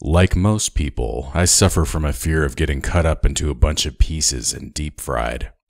Like most people, I suffer from a fear of getting cut up into a bunch of pieces and deep fried.